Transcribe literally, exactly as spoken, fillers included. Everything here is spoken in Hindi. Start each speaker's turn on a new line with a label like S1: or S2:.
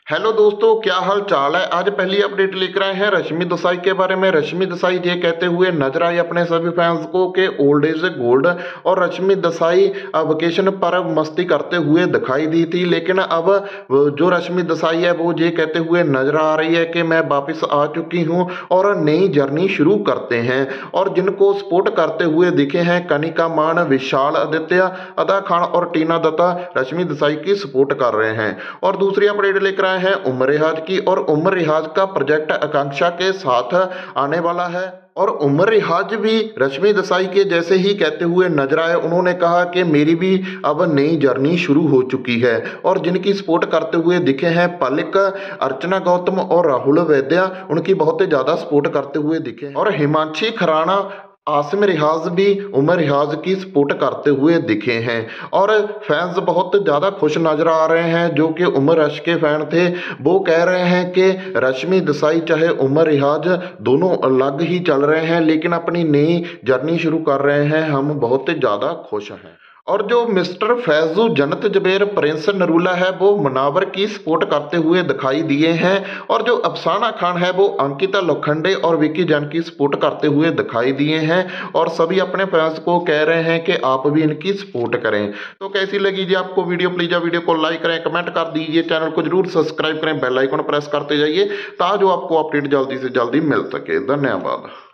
S1: हेलो दोस्तों, क्या हाल चाल है। आज पहली अपडेट लेकर आए हैं रश्मि देसाई के बारे में। रश्मि देसाई ये कहते हुए नजर आई अपने सभी फैंस को कि ओल्ड इज गोल्ड। और रश्मि देसाई वेकेशन पर मस्ती करते हुए दिखाई दी थी, लेकिन अब जो रश्मि देसाई है वो ये कहते हुए नजर आ रही है कि मैं वापस आ चुकी हूं और नई जर्नी शुरू करते हैं। और जिनको सपोर्ट करते हुए दिखे हैं कनिका मान, विशाल आदित्य, अदा खान और टीना दत्ता रश्मि देसाई की सपोर्ट कर रहे हैं। और दूसरी अपडेट लेकर आए है उमर रियाज की। और उमर रियाज का प्रोजेक्ट आकांक्षा के साथ आने वाला है। और उमर रियाज भी रश्मि देसाई के जैसे ही कहते हुए नजर आए। उन्होंने कहा कि मेरी भी अब नई जर्नी शुरू हो चुकी है। और जिनकी सपोर्ट करते हुए दिखे हैं पलिक, अर्चना गौतम और राहुल वैद्या, उनकी बहुत ज्यादा सपोर्ट करते हुए दिखे हैं। और हिमांशी खराना, आसिम रियाज भी उमर रियाज की सपोर्ट करते हुए दिखे हैं। और फैंस बहुत ज़्यादा खुश नजर आ रहे हैं। जो कि उमर रश के फैन थे वो कह रहे हैं कि रश्मि देसाई चाहे उमर रियाज दोनों अलग ही चल रहे हैं, लेकिन अपनी नई जर्नी शुरू कर रहे हैं। हम बहुत ज़्यादा खुश हैं। और जो मिस्टर फैजू, जन्नत जबेर, प्रिंस नरूला है वो मुनावर की सपोर्ट करते हुए दिखाई दिए हैं। और जो अफसाना खान है वो अंकिता लोखंडे और विकी जैन की सपोर्ट करते हुए दिखाई दिए हैं। और सभी अपने फैंस को कह रहे हैं कि आप भी इनकी सपोर्ट करें। तो कैसी लगी जी आपको वीडियो? प्लीज वीडियो को लाइक करें, कमेंट कर दीजिए, चैनल को जरूर सब्सक्राइब करें, बेल आइकन प्रेस करते जाइए ताकि आपको अपडेट जल्दी से जल्दी मिल सके। धन्यवाद।